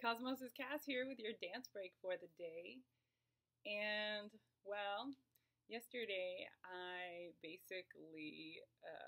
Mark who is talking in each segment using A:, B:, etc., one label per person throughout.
A: Cosmos is Cass here with your dance break for the day. And, well, yesterday I basically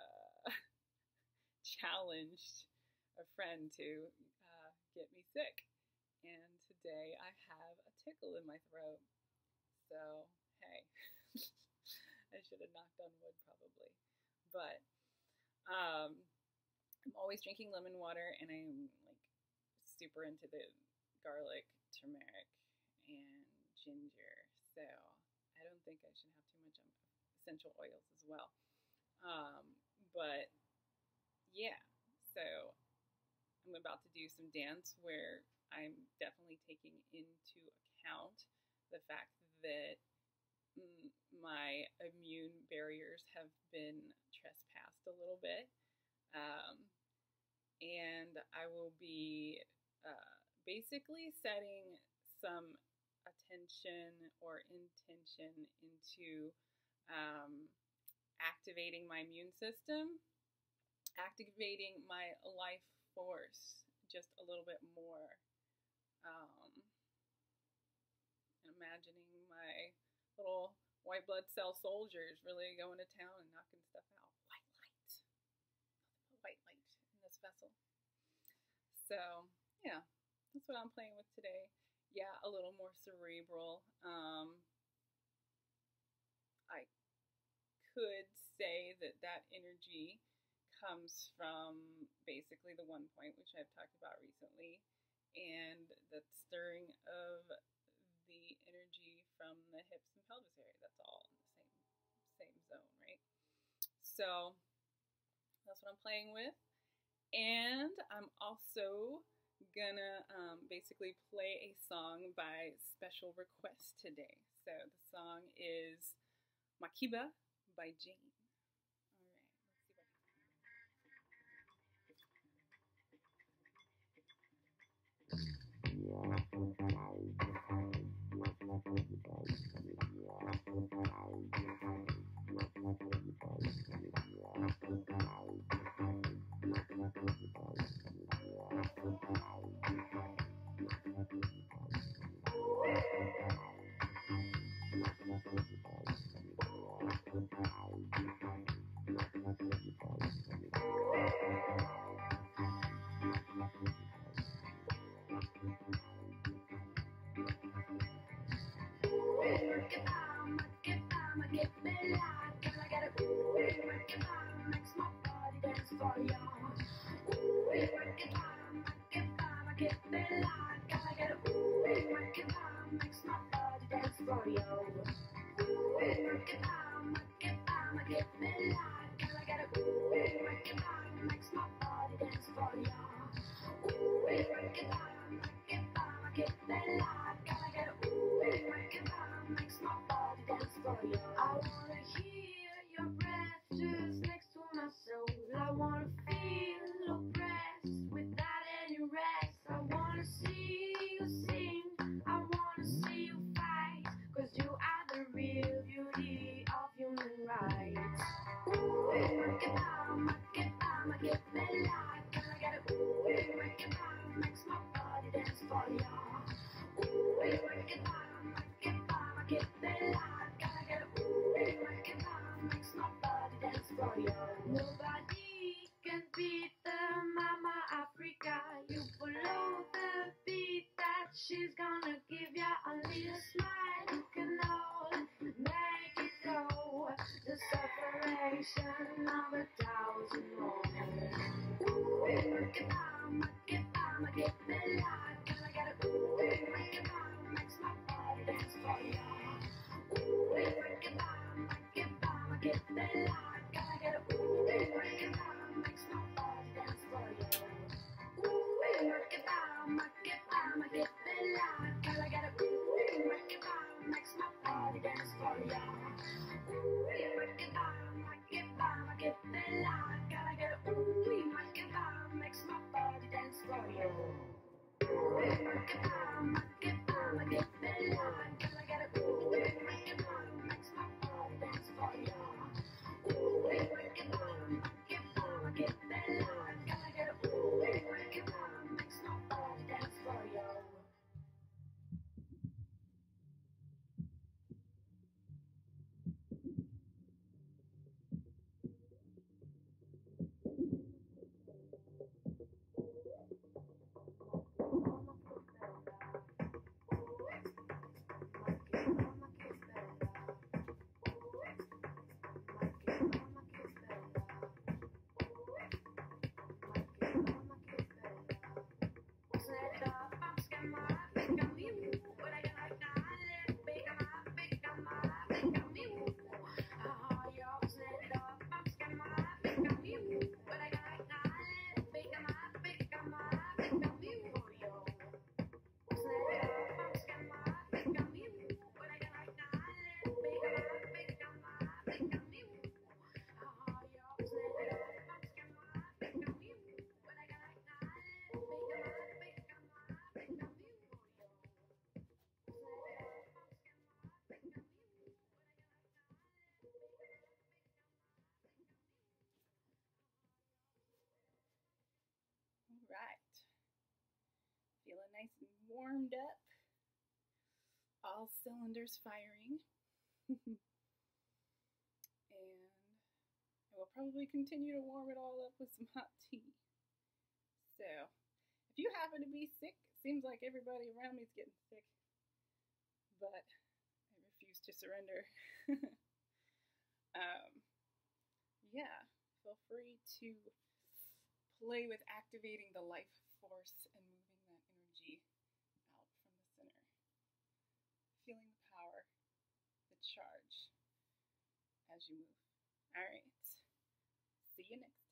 A: challenged a friend to get me sick. And today I have a tickle in my throat. So, hey, I should have knocked on wood probably. But I'm always drinking lemon water, and I'm like super into the garlic, turmeric, and ginger. So I don't think I should have too much essential oils as well. But yeah, so I'm about to do some dance where I'm definitely taking into account the fact that my immune barriers have been trespassed a little bit. And I will be basically setting some attention or intention into activating my immune system, activating my life force just a little bit more, imagining my little white blood cell soldiers really going to town and knocking stuff out. White light. White light in this vessel. So, yeah, that's what I'm playing with today. Yeah, a little more cerebral. I could say that energy comes from basically the 1 point, which I've talked about recently, and the stirring of the energy from the hips and pelvis area. That's all in the same zone, right? So that's what I'm playing with. And I'm also gonna basically play a song by special request today. So the song is Makiba by Jane. All right, let's see what
B: I wanna hear your breath just next to my soul. I wanna feel oppressed without any rest. I wanna see you sing, I wanna see you fight, 'cause you are the real beauty of human rights. Makes my body dance for you. Makes my body dance for you. Nobody can beat the Mama Africa. You follow the beat that she's gonna give ya. A little smile, you can all make it go. The separation of 1,000 moments. Makes my body dance for you. Makes my body dance for you. Makes my body dance for you. Makes my body dance for you. Makes my body dance for you.
A: nice and warmed up, all cylinders firing. And I will probably continue to warm it all up with some hot tea. So, if you happen to be sick, it seems like everybody around me is getting sick, but I refuse to surrender. Yeah, feel free to play with activating the life force and moving that energy out from the center. Feeling the power, the charge as you move. All right. See you next time.